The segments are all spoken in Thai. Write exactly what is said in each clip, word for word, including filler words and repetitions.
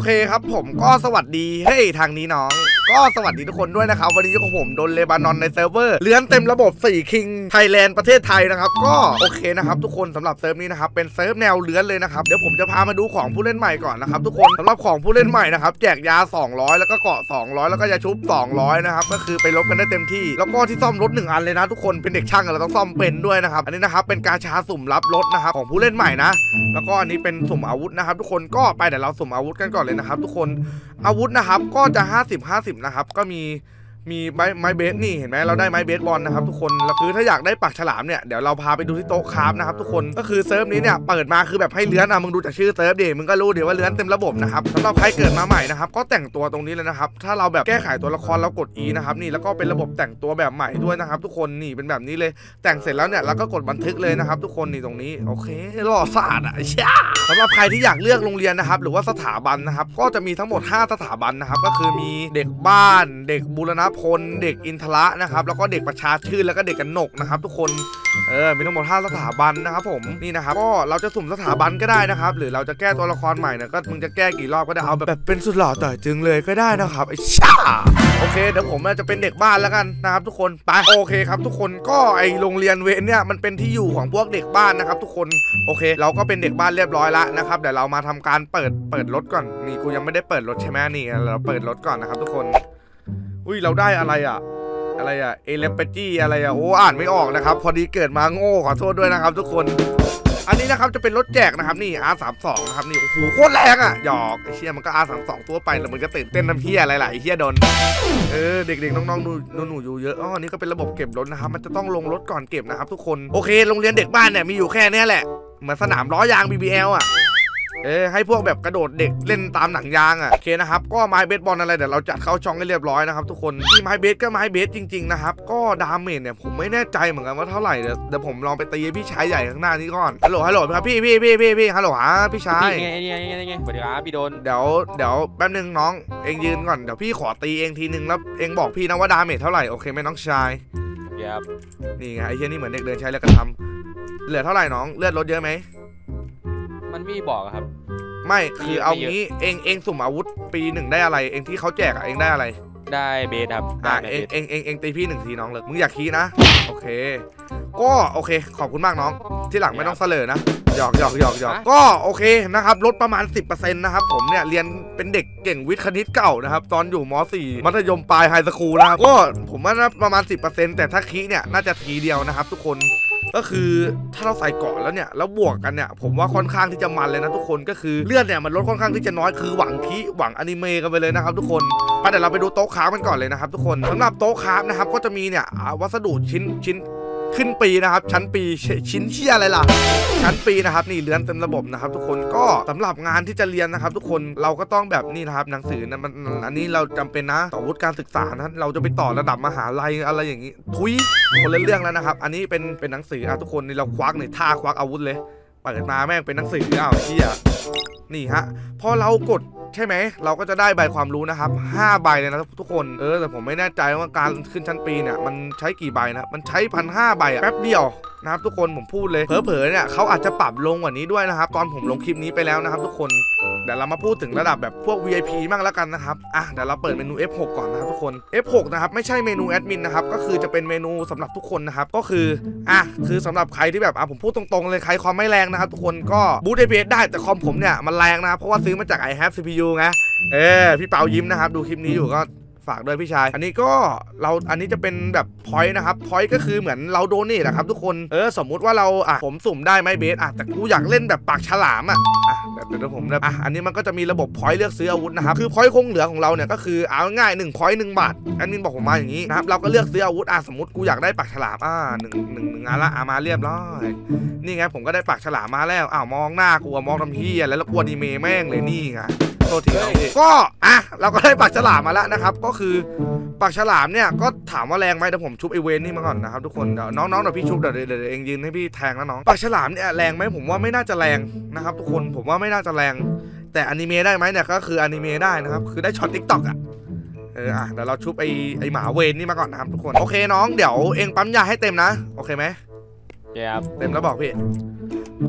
เคครับผมก็สวัสดีเฮ้ยทางนี้น้องก็สวัสดีทุกคนด้วยนะครับวันนี้ของผมโดนเลบานอนในเซิร์ฟเวอร์เลื้อนเต็มระบบสี่คิงไทยแลนด์ประเทศไทยนะครับก็โอเคนะครับทุกคนสำหรับเซิร์ฟนี้นะครับเป็นเซิร์ฟแนวเลื้อนเลยนะครับเดี๋ยวผมจะพามาดูของผู้เล่นใหม่ก่อนนะครับทุกคนสำหรับของผู้เล่นใหม่นะครับแจกยาสองร้อยแล้วก็เกาะสองร้อยแล้วก็ยาชุบสองร้อยนะครับก็คือไปลบกันได้เต็มที่แล้วก็ที่ซ่อมรถหนึ่งอันเลยนะทุกคนเป็นเด็กช่างเราต้องซ่อมเป็นด้วยนะครับอันนี้นะครับเป็นการชาสุ่มรับรถนะครับของผู้เล่นใหม่นะแล้วก็อันนี้เป็นสุ่มอาวุธนะครับทุกคนก็ไปเดี๋ยวเราสุ่มอาวุธกันก่อนเลยนะครับทุกคนอาวุธนะครับก็จะห้าสิบ ห้าสิบนะครับก็มีมีไม้ไม้เบสนี่เห็นไหมเราได้ไม้เบสบอลนะครับทุกคนแล้วคือถ้าอยากได้ปักฉลามเนี่ยเดี๋ยวเราพาไปดูที่โต๊ะคราฟนะครับทุกคนก็คือเซิร์ฟนี้เนี่ยเปิดมาคือแบบให้เลื้อนอ่ะมึงดูจากชื่อเซิร์ฟดิมึงก็รู้เดี๋ยวว่าเลื้อนเต็มระบบนะครับสำหรับใครเกิดมาใหม่นะครับก็แต่งตัวตรงนี้เลยนะครับถ้าเราแบบแก้ไขตัวละครเรากด E นะครับนี่แล้วก็เป็นระบบแต่งตัวแบบใหม่ด้วยนะครับทุกคนนี่เป็นแบบนี้เลยแต่งเสร็จแล้วเนี่ยเราก็กดบันทึกเลยนะครับทุกคนนี่ตรงนี้โอเคหล่อสะอาดอ่ะช่าสำหรับใครที่อยากเลือกโรงเรียนนะครับหรือว่าสถาบันนะครับก็จะมีทั้งหมดห้าสถาบันนะครับก็คือมีเด็กบ้านเด็กบูรณพลเด็กอินทระนะครับแล้วก็เด็กประชาชื่นแล้วก็เด็กกันหนกนะครับทุกคนเออมีทั้งหมดห้าสถาบันนะครับผมนี่นะครับก็เราจะสุ่มสถาบันก็ได้นะครับหรือเราจะแก้ตัวละครใหม่เนี่ยก็มึงจะแก้กี่รอบก็ได้เอาแบบเป็นสุดหล่อต่อจึงเลยก็ได้นะครับไอ้ช่าโอเคเดี๋ยวผมจะเป็นเด็กบ้านแล้วกันนะครับทุกคนไปโอเคครับทุกคนก็ไอโรงเรียนเวนเนี่ยมันเป็นที่อยู่ของพวกเด็กบ้านนะครับทุกคนโอเคเราก็เป็นเด็กบ้านเรียบร้อยแล้วนะครับเดี๋ยวเรามาทำการเปิดเปิดรถก่อนนี่กูยังไม่ได้เปิดรถใช่ไหมนี่เราเปิดรถก่อนนะครับทุกคนอุ้ยเราได้อะไรอ่ะอะไรอะเอเลปจี้อะไรอะโอ้อ่านไม่ออกนะครับพอดีเกิดมาโง่ขอโทษด้วยนะครับทุกคนอันนี้นะครับจะเป็นรถแจกนะครับนี่ อาร์ สามสิบสอง นะครับนี่โอ้โหโคตรแรงอะหยอกไอ้เชี่ยมันก็ อาร์ สามสิบสอง ตัวไปแล้วมันก็ตื่นเต้นน้ำเหี้ยอะไรหลายเหี้ยโดนเออเด็กๆน้องๆดูหนูอยู่เยอะอ๋ออันนี้ก็เป็นระบบเก็บรถนะครับมันจะต้องลงรถก่อนเก็บนะครับทุกคนโอเคโรงเรียนเด็กบ้านเนี่ยมีอยู่แค่นี้แหละเหมือนสนามล้อยาง บี บี แอล อะเออให้พวกแบบกระโดดเด็กเล่นตามหนังยางอ่ะโอเคนะครับก็ไม้เบสบอลอะไรเดี๋ยวเราจัดเข้าช่องให้เรียบร้อยนะครับทุกคนที่ไม้เบสก็ไม้เบสจริงๆนะครับก็ดาเมจเนี่ยผมไม่แน่ใจเหมือนกันว่าเท่าไหร่เดี๋ยวเดี๋ยวผมลองไปตีพี่ชายใหญ่ข้างหน้านี้ก่อนฮัลโหลฮัลโหลครับพี่พี่พี่พี่พี่ฮัลโหลฮะพี่ชายไงไงไงไงสวัสดีครับพี่โดนเดี๋ยวเดี๋ยวแป๊บนึงน้องเองยืนก่อนเดี๋ยวพี่ขอตีเองทีนึงแล้วเองบอกพี่นะว่าดาเมจเท่าไหร่โอเคไหมน้องชายครับนี่ไงไอ้เชี่ยนี่เหมือนเด็กเดินใช้แล้วก็ทำเหลือเท่าไหร่น้องเลือดลดเยอะไหมมันไม่บอกครับไม่คือเอางี้เองเองสุ่มอาวุธปีหนึ่งได้อะไรเองที่เขาแจกอะเองได้อะไรได้เบสครับอ่าเองเองเองเองตีพี่หนึ่งทีน้องเลยมึงอยากคีนะโอเคก็โอเคขอบคุณมากน้องที่หลังไม่ต้องเสลอนะหยอกหยอกหยอกหยอกก็โอเคนะครับลดประมาณ สิบเปอร์เซ็นต์ นะครับผมเนี่ยเรียนเป็นเด็กเก่งวิทย์คณิตเก่านะครับตอนอยู่ม.สี่ มัธยมปลายไฮสคูลนะครับก็ผมว่าน่าประมาณ สิบเปอร์เซ็นต์ แต่ถ้าคีเนี่ยน่าจะทีเดียวนะครับทุกคนก็คือถ้าเราใส่เกาะแล้วเนี่ยแล้วบวกกันเนี่ยผมว่าค่อนข้างที่จะมันเลยนะทุกคนก็คือเลือดเนี่ยมันลดค่อนข้างที่จะน้อยคือหวังคีหวังอนิเมะกันไปเลยนะครับทุกคนไปเดี๋ยวเราไปดูโต๊ะคราฟกันก่อนเลยนะครับทุกคนสำหรับโต๊ะคราฟนะครับก็จะมีเนี่ยวัสดุชิ้นชิ้นขึ้นปีนะครับชั้นปีชิ้นเชี่ยอะไรล่ะชั้นปีนะครับนี่เรียนเต็มระบบนะครับทุกคนก็สำหรับงานที่จะเรียนนะครับทุกคนเราก็ต้องแบบนี่นะครับหนังสือนะมันอันนี้เราจำเป็นนะต่อวุฒิการศึกษานะเราจะไปต่อระดับมหาลัยอะไรอย่างนี้ทุยคนละเรื่องแล้วนะครับอันนี้เป็นเป็นหนังสืออ่ะทุกคนนี่เราควักในท่าควักอาวุธเลยเปิดมาแม่งเป็นหนังสืออ้าวเชี่ยนี่ฮะพอเรากดใช่ไหมเราก็จะได้ใบความรู้นะครับห้าใบเลยนะทุกคนเออแต่ผมไม่แน่ใจว่าการขึ้นชั้นปีเนี่ยมันใช้กี่ใบนะมันใช้พันห้าใบอะแป๊บเดียวนะครับทุกคนผมพูดเลยเผลอๆเนี่ยเขาอาจจะปรับลงกว่านี้ด้วยนะครับตอนผมลงคลิปนี้ไปแล้วนะครับทุกคนเดี๋ยวเรามาพูดถึงระดับแบบพวก วี ไอ พี มั่งแล้วกันนะครับอ่ะเดี๋ยวเราเปิดเมนู เอฟ หก ก่อนนะครับทุกคน เอฟ หก นะครับไม่ใช่เมนูแอดมินนะครับก็คือจะเป็นเมนูสำหรับทุกคนนะครับก็คืออ่ะคือสำหรับใครที่แบบอ่ะผมพูดตรงๆเลยใครคอมไม่แรงนะครับทุกคนก็บูต เอ พี เอส ได้แต่คอมผมเนี่ยมันแรงนะครับเพราะว่าซื้อมาจาก I have ซี พี ยู ไงเออพี่เปายิ้มนะครับดูคลิปนี้อยู่ก็ฝากด้วยพี่ชายอันนี้ก็เราอันนี้จะเป็นแบบพอยต์นะครับพอยต์ก็คือเหมือนเราโดนนี่แหละครับทุกคนเออสมมุติว่าเราอ่ะผมสุ่มได้ไหมเบสอ่ะแต่กูอยากเล่นแบบปากฉลามอ่ะอ่ะเดี๋ยวผมอ่ะอันนี้มันก็จะมีระบบพอยต์เลือกซื้ออาวุธนะครับคือพอยต์คงเหลือของเราเนี่ยก็คือเอาง่ายหนึ่งพอยต์หนึ่งบาทอันนี้บอกผมมาอย่างนี้นะครับเราก็เลือกซื้ออาวุธอ่ะสมมติกูอยากได้ปากฉลามอ่ะหนึ่งหนึ่งหนึ่งอันละอ่ะมาเรียบร้อยนี่ไงผมก็ได้ปากฉลามมาแล้วอ้าวมองหน้ากูมองทำพี่แล้วแล้วกลัวดีเมแม่งเลยนี่ไงโทษทีก็อ่ะเราก็ได้ปากฉลามมาแล้วนะครับก็คือปากฉลามเนี่ยก็ถามว่าแรงไหมเดี๋ยวผมชุบไอเวนนี่มาก่อนนะครับทุกคนเดี๋ยวน้องๆเดี๋ยวพี่ชุบเดี๋ยวเดี๋ยวเองยืนให้พี่แทงนะน้องปากฉลามเนี่ยแรงไหมผมว่าไม่น่าจะแรงนะครับทุกคนผมว่าไม่น่าจะแรงแต่อนิเมะได้ไหมเนี่ยก็คืออนิเมะได้นะครับคือได้ช็อตทิกตอกอ่ะเอออ่ะเดี๋ยวเราชุบไอไอหมาเวนนี่มาก่อนนะครับทุกคนโอเคน้องเดี๋ยวเองปั๊มยาให้เต็มนะโอเคไหมครับเต็มแล้วบอกพี่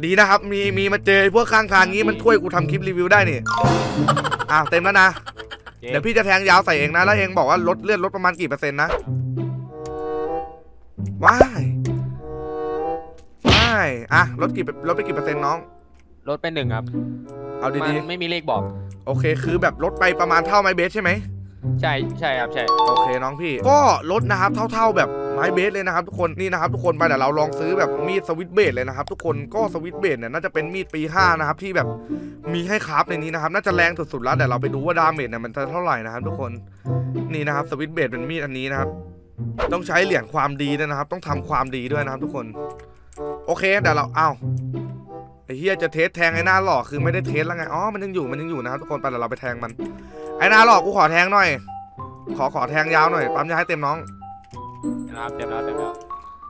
ดีนะครับมีมีมาเจอพวกข้างทางงี้มันช่วยกูทำคลิปรีวิวได้นี่อ้าวเต็มแล้วนะเดี๋ยวพี่จะแทงยาวใส่เองนะแล้วเองบอกว่าลดเลือดลดประมาณกี่เปอร์เซ็นต์นะว้ายว้ายอ่ะลดกี่ลดไปกี่เปอร์เซ็นต์น้องลดไปหนึ่งครับเอาดีๆไม่มีเลขบอกโอเคคือแบบลดไปประมาณเท่าไม้เบสใช่ไหมใช่ใช่ครับใช่โอเคน้องพี่ก็ลดนะครับเท่าๆแบบไม้เบสเลยนะครับทุกคนนี่นะครับทุกคนไปเดี๋ยวเราลองซื้อแบบมีดสวิตเบสเลยนะครับทุกคนก็สวิตเบสเนี่ยน่าจะเป็นมีดปีห้านะครับที่แบบมีให้คราฟในนี้นะครับน่าจะแรงสุดๆแล้วแต่เราไปดูว่าดาเมจเนี่ยมันจะเท่าไหร่นะครับทุกคนนี่นะครับสวิตเบสเป็นมีดอันนี้นะครับต้องใช้เหรียญความดีด้วยนะครับต้องทำความดีด้วยนะครับทุกคนโอเคเดี๋ยวเราเอาไอ้เฮียจะเทสแทงไอ้หน้าหลอกคือไม่ได้เทสแล้วไงอ๋อมันยังอยู่มันยังอยู่นะครับทุกคนไปเดี๋ยวเราไปแทงมันไอ้หน้าหลอกกูขอแทงหน่อยขอขอแทงยาวหน่อยปั๊มยาให้เต็มน้องครับเต็มแล้วเต็มแล้ว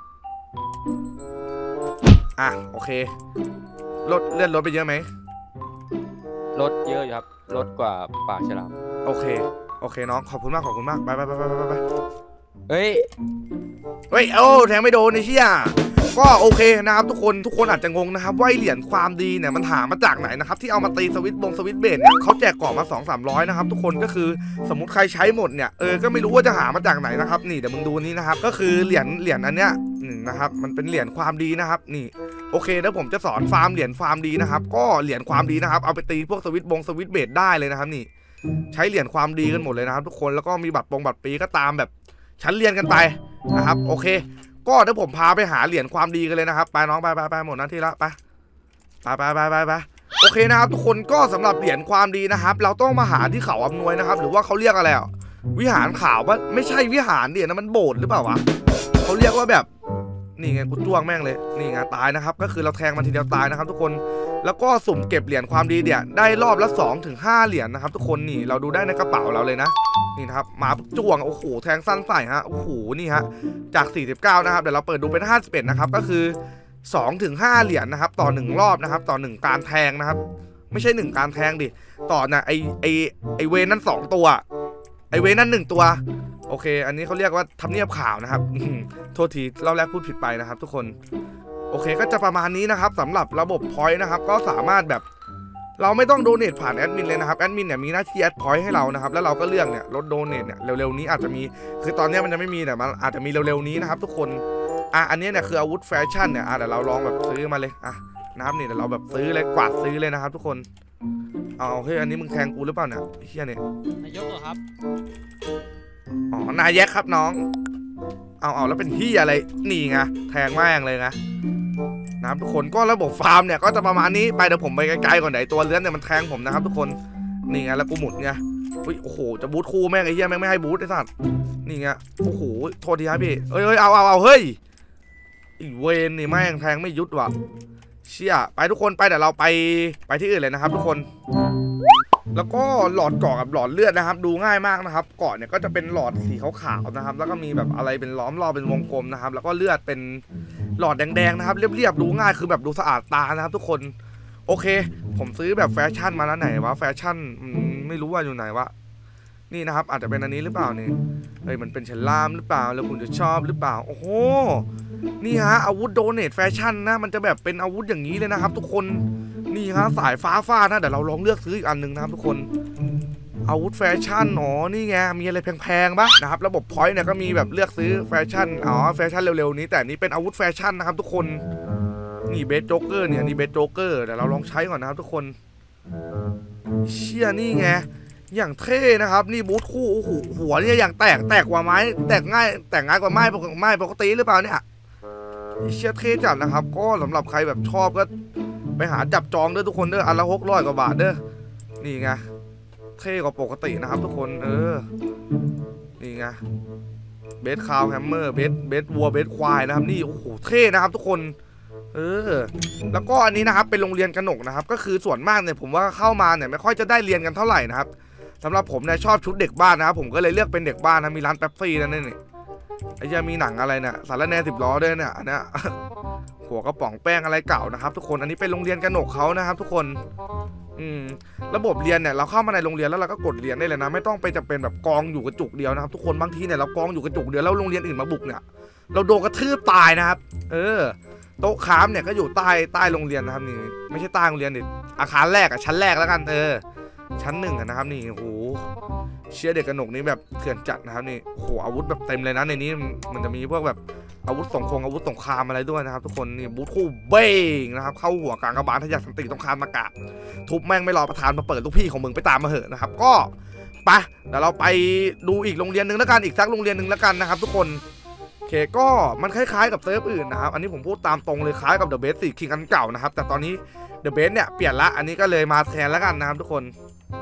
อ่ะโอเคลดเลื่อนลดไปเยอะไหมลดเยอะอยู่ครับลดกว่าปากฉลามโอเคโอเคน้องขอบคุณมากขอบคุณมากไปไปไปไปไปไปเฮ้ยเฮ้ยโอ้แทงไม่โดนไอ้เชี่ยก็โอเคนะครับทุกคนทุกคนอาจจะงงนะครับว่าเหรียญความดีเนี่ยมันหามาจากไหนนะครับที่เอามาตีสวิตบงสวิตเบสเนี่ยเขาแจกกล่องมาสองสามร้อยนะครับทุกคนก็คือสมมติใครใช้หมดเนี่ยเออก็ไม่รู้ว่าจะหามาจากไหนนะครับนี่เดี๋ยวมึงดูนี้นะครับก็คือเหรียญเหรียญอันเนี้ยนะครับมันเป็นเหรียญความดีนะครับนี่โอเคแล้วผมจะสอนฟาร์มเหรียญความดีนะครับก็เหรียญความดีนะครับเอาไปตีพวกสวิตบงสวิตเบสได้เลยนะครับนี่ใช้เหรียญความดีกันหมดเลยนะครับทุกคนแล้วก็มีบัตรปงบัตรปีก็ตามแบบชั้นเรียนกันไปนะครับโอเคก็เดี๋ยวผมพาไปหาเหรียญความดีกันเลยนะครับไปน้องไปไปไปหมดหน้าที่ละไปไปไปไปไปไปโอเคนะครับทุกคนก็สำหรับเหรียญความดีนะครับเราต้องมาหาที่เขาอำนวยนะครับหรือว่าเขาเรียกอะไรอ่ะวิหารขาวว่าไม่ใช่วิหารเดี๋ยวนะมันโบสถ์หรือเปล่าวะเขาเรียกว่าแบบนี่ไงกูจ้วงแม่งเลยนี่ไงตายนะครับก็คือเราแทงมันทีเดียวตายนะครับทุกคนแล้วก็สุ่มเก็บเหรียญความดีเนี่ยได้รอบละสองถึงห้าเหรียญนะครับทุกคนนี่เราดูได้ในกระเป๋าเราเลยนะนี่นะครับมาจ้วงโอ้โหแทงสั้นใส่ฮะโอ้โหนี่ฮะจากสี่สิบเก้านะครับเดี๋ยวเราเปิดดูเป็นห้าสิบเอ็ดนะครับก็คือสองถึงห้าเหรียญนะครับต่อหนึ่งรอบนะครับต่อหนึ่งการแทงนะครับไม่ใช่หนึ่งการแทงดิต่อนะไอไอไอเวนั่นสองตัวไอเวนั่นหนึ่งตัวโอเคอันนี้เขาเรียกว่าทำเนียบข่าวนะครับโทษทีรอบแรกพูดผิดไปนะครับทุกคนโอเคก็จะประมาณนี้นะครับสำหรับระบบพอยต์นะครับก็สามารถแบบเราไม่ต้องโดเนทผ่านแอดมินเลยนะครับแอดมินเนี่ยมีหน้าที่แอดพอยต์ให้เรานะครับแล้วเราก็เลือกเนี่ยลดโดเนทเนี่ยเร็วๆนี้อาจจะมีคือตอนนี้มันจะไม่มีแต่มันอาจจะมีเร็วๆนี้นะครับทุกคนอ่ะอันนี้เนี่ยคืออาวุธแฟชั่นเนี่ยอ่ะเดี๋ยวเราลองแบบซื้อมาเลยอ่ะนะครับนี่เดี๋ยวเราแบบซื้อเลยกวาดซื้อเลยนะครับทุกคนเอาเฮ้ยอันนี้มึงแทงกูหรือเปล่าเนี่ยเฮียเนี่ยนายกเหรอครับอ๋อนายแยกครับน้องเอาเอาแล้วเป็นเฮียอะไรนี่ไงแทงแม่งเลยนะนะครับทุกคนก็ระบบฟาร์มเนี่ยก็จะประมาณนี้ไปเดี๋ยวผมไปไกลๆก่อนไหนตัวเลื้อนเนี่ยมันแทงผมนะครับทุกคนนี่ไงแล้วกูหมุนไงโอ้โหจะบูทคู่แม่งไอ้เหี้ยแม่งไม่ให้บูทไอ้สัตว์นี่ไงโอ้โหโทษทีครับพี่เอ้ยเอ้ยเอาเอาเอาเฮ้ยอีเวนนี่แม่งแทงไม่ยุดว่ะเชี่ยไปทุกคนไปเดี๋ยวเราไปไปที่อื่นเลยนะครับทุกคนแล้วก็หลอดเกาะกับหลอดเลือดนะครับดูง่ายมากนะครับเกาะเนี่ยก็จะเป็นหลอดสีขาวๆนะครับแล้วก็มีแบบอะไรเป็นล้อมรอบเป็นวงกลมนะครับแล้วก็เลือดเป็นหลอดแดงๆนะครับเรียบๆดูง่ายคือแบบดูสะอาดตานะครับทุกคนโอเคผมซื้อแบบแฟชั่นมาแล้วไหนวะแฟชั่นไม่รู้ว่าอยู่ไหนวะนี่นะครับอาจจะเป็นอันนี้หรือเปล่านี่เฮ้ยมันเป็นฉลามหรือเปล่าแล้วคุณจะชอบหรือเปล่าโอ้โหนี่ฮะอาวุธโดเนทแฟชั่นนะมันจะแบบเป็นอาวุธอย่างนี้เลยนะครับทุกคนนี่ฮะสายฟ้าฟาดนะเดี๋ยวเราลองเลือกซื้ออีกอันหนึ่งนะครับทุกคนอาวุธแฟชั่นอ๋อนี่ไงมีอะไรแพงๆบ้างนะครับระบบพอยต์เนี่ยก็มีแบบเลือกซื้อแฟชั่นอ๋อแฟชั่นเร็วๆนี้แต่นี่เป็นอาวุธแฟชั่นนะครับทุกคนนี่เบสโจ๊กเกอร์เนี่ยนี่เบสโจ๊กเกอร์เดี๋ยวเราลองใช้ก่อนนะครับทุกคนเชี่ยนี่ไงอย่างเท่นะครับนี่บูทคู่โอ้โหหัวเนี่ยอย่างแตกแตกกว่าไม้แตกง่ายแตกง่ายกว่าไม้ปกติไม้ปกติหรือเปล่าเนี่ยเชี่ยเท่จัดนะครับก็สำหรับใครแบบชอบก็ไปหาจับจองเด้อทุกคนเด้ออันละหกร้อยกว่าบาทเด้อนี่ไงเท่กว่าปกตินะครับทุกคนเออนี่ไงเบสคาวแฮมเมอร์เบสเบสวัวเบสควายนะครับนี่โอ้โหเท่นะครับทุกคนเออแล้วก็อันนี้นะครับเป็นโรงเรียนกนกนะครับก็คือส่วนมากเนี่ยผมว่าเข้ามาเนี่ยไม่ค่อยจะได้เรียนกันเท่าไหร่นะครับสำหรับผมเนี่ยชอบชุดเด็กบ้านนะครับผมก็เลยเลือกเป็นเด็กบ้านนะมีร้านแป๊บซี่นั่นนี่ไอ้ยังมีหนังอะไรเนี่ยสารแหน่สิบล้อด้วยเนี่ยอันเนี้ยหัวกระป๋องแป้งอะไรเก่านะครับทุกคนอันนี้เป็นโรงเรียนกนกเขานะครับทุกคนอืมระบบเรียนเนี่ยเราเข้ามาในโรงเรียนแล้วเราก็กดเรียนได้เลยนะไม่ต้องไปจะเป็นแบบกองอยู่กระจุกเดียวนะครับทุกคนบางทีเนี่ยเรากองอยู่กระจุกเดียวแล้วโรงเรียนอื่นมาบุกเนี่ยเราโดนกระทืบตายนะครับเออโต๊ะค้ามเนี่ยก็อยู่ใต้ใต้โรงเรียนนะครับนี่ไม่ใช่ใต้โรงเรียนดิอาคารแรกอะชั้นแรกแล้วกันเออชั้นหนึ่งนะครับนี่โอ้โหเชียร์เด็กกระหนกนี่แบบเถื่อนจัดนะครับนี่โอ้โหอาวุธแบบเต็มเลยนะในนี้มันจะมีพวกแบบอาวุธสงครามอาวุธสงครามอะไรด้วยนะครับทุกคนนี่บูทคู่เบ้งนะครับเข้าหัวกลางกระบาลทะยานสันติต้องคานมากะทุบแม่งไม่รอประธานมาเปิดลูกพี่ของมึงไปตามมาเหอะนะครับก็ไปเดี๋ยวเราไปดูอีกโรงเรียนหนึ่งแล้วกันอีกสักโรงเรียนหนึ่งแล้วกันนะครับทุกคนโอเคก็มันคล้ายๆกับเซิร์ฟอื่นนะครับอันนี้ผมพูดตามตรงเลยคล้ายกับ The Best สี่ King อันเก่านะครับแต่ตอนนี้ The Best เนี่ยเปลี่ยนละอันนี้ก็เลยมาแทนแล้วกันนะครับทุกคน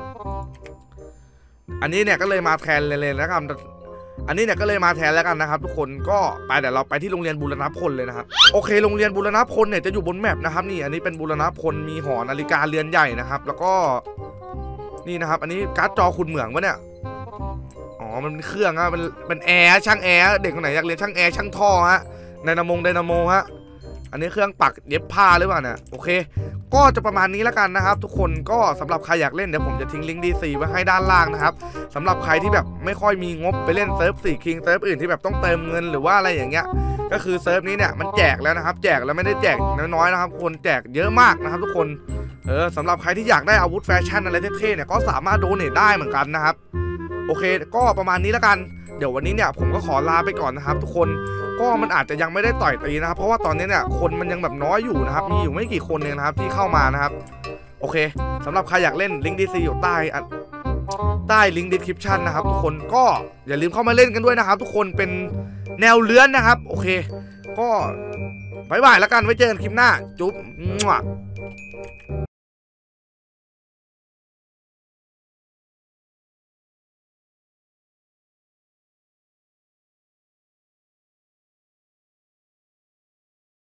อันนี้เนี่ยก็เลยมาแทนเลยแล้วกันอันนี้เนี่ยก็เลยมาแทนแล้วกันนะครับทุกคนก็ไปเดี๋ยวเราไปที่โรงเรียนบูรณพลเลยนะครับโอเคโรงเรียนบูรณพลเนี่ยจะอยู่บนแมปนะครับนี่อันนี้เป็นบูรณพลมีหอนาฬิกาเรือนใหญ่นะครับแล้วก็นี่นะครับอันนี้การ์ดจอคุณเหมืองวะเนี่ยอ๋อมันเป็นเครื่องอะเป็นเป็นแอร์ช่างแอร์เด็กคนไหนอยากเรียนช่างแอร์ช่างท่อฮะไดนามงไดนาโมฮะอันนี้เครื่องปักเย็บผ้าหรือเปล่าเนี่ยโอเคก็จะประมาณนี้แล้วกันนะครับทุกคนก็สำหรับใครอยากเล่นเดี๋ยวผมจะทิ้งลิงก์ ดี ซี ไว้ให้ด้านล่างนะครับสำหรับใครที่แบบไม่ค่อยมีงบไปเล่นเซิร์ฟสี่คิงเซิร์ฟอื่นที่แบบต้องเติมเงินหรือว่าอะไรอย่างเงี้ยก็คือเซิร์ฟนี้เนี่ยมันแจกแล้วนะครับแจกแล้วไม่ได้แจกน้อยๆนะครับคนแจกเยอะมากนะครับทุกคนเออสำหรับใครที่อยากได้อาวุธแฟชั่นอะไรเท่ๆเนี่ยก็สามารถโดเนทได้เหมือนกันนะครับโอเคก็ประมาณนี้แล้วกันเดี๋ยววันนี้เนี่ยผมก็ขอลาไปก่อนนะครับทุกคนก็มันอาจจะยังไม่ได้ต่อยตีนะครับเพราะว่าตอนนี้เนี่ยคนมันยังแบบน้อยอยู่นะครับมีอยู่ไม่กี่คนเองนะครับที่เข้ามานะครับโอเคสำหรับใครอยากเล่นลิงก์ ดี ซี อยู่ใต้ใต้ลิงก์ description นะครับทุกคนก็อย่าลืมเข้ามาเล่นกันด้วยนะครับทุกคนเป็นแนวเลื้อนนะครับโอเคก็บ๊ายบายแล้วกันไว้เจอกันคลิปหน้าจุ๊บ